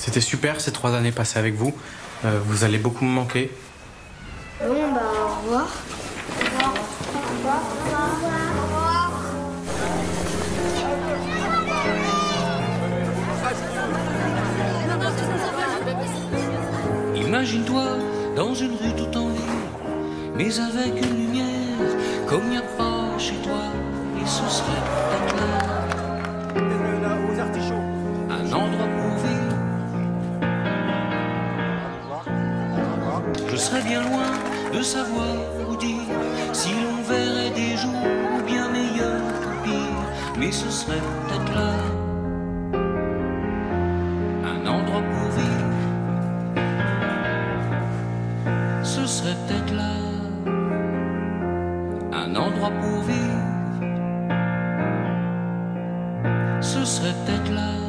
C'était super ces 3 années passées avec vous. Vous allez beaucoup me manquer. Bon, bah, au revoir. Imagine-toi dans une rue tout en ville, mais avec une lumière comme il n'y a pas chez toi, et ce serait peut-être là aux artichauts. un endroit pour vivre. Je serais bien loin de savoir où dire si l'on verrait des jours bien meilleurs que pire, mais ce serait peut-être là un endroit pour vivre. Ce serait peut-être là un endroit pour vivre. Ce serait peut-être là